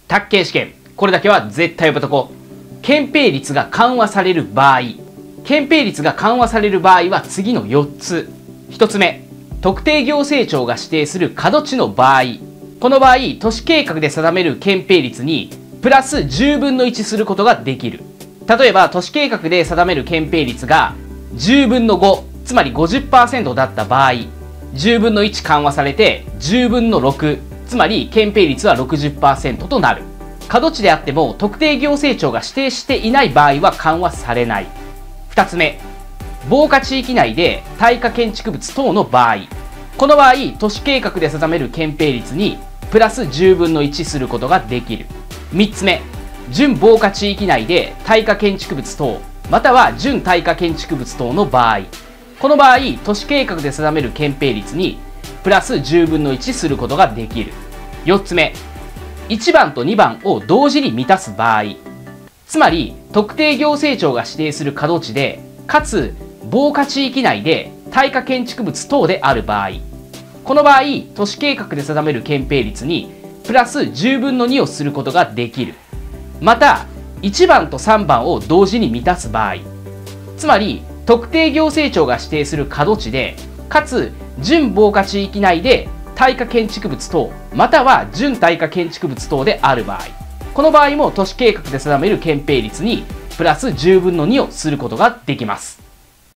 宅建試験、これだけは絶対覚えとこう。憲兵率が緩和される場合。憲兵率が緩和される場合は次の4つ。1つ目、特定行政庁が指定する角地の場合。この場合、都市計画で定める憲兵率にプラス10分の1することができる。例えば、都市計画で定める憲兵率が10分の5、つまり 50% だった場合、10分の1緩和されて10分の6、つまり憲兵率は 60% となる。角地であっても特定行政庁が指定していない場合は緩和されない。2つ目、防火地域内で耐火建築物等の場合。この場合、都市計画で定める憲兵率にプラス10分の1することができる。3つ目、準防火地域内で耐火建築物等、または準耐火建築物等の場合。この場合、都市計画で定める憲兵率にプラス10分の1することができる。4つ目、1番と2番を同時に満たす場合。つまり、特定行政庁が指定する角地で、かつ防火地域内で耐火建築物等である場合。この場合、都市計画で定める憲兵率にプラス10分の2をすることができる。また、1番と3番を同時に満たす場合。つまり、特定行政庁が指定する角地で、かつ準防火地域内で耐火建築物等、または準耐火建築物等である場合。この場合も都市計画で定める憲兵率にプラス10分の2をすることができます。